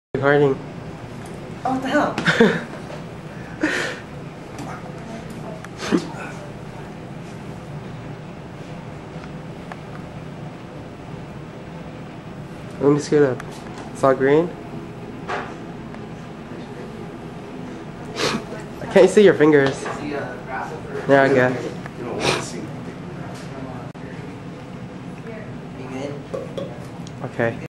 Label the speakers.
Speaker 1: Recording.
Speaker 2: Oh, what the hell?
Speaker 1: Let me scoot up. It's all green. I can't see your fingers. There, I guess. Okay.